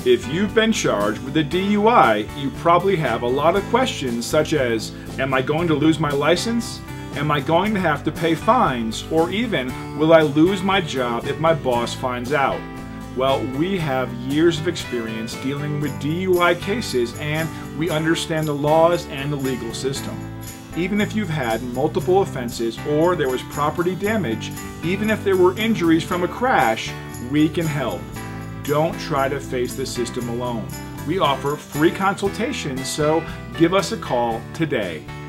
If you've been charged with a DUI, you probably have a lot of questions such as, am I going to lose my license? Am I going to have to pay fines? Or even, will I lose my job if my boss finds out? Well, we have years of experience dealing with DUI cases, and we understand the laws and the legal system. Even if you've had multiple offenses or there was property damage, even if there were injuries from a crash, we can help. Don't try to face the system alone. We offer free consultations, so give us a call today.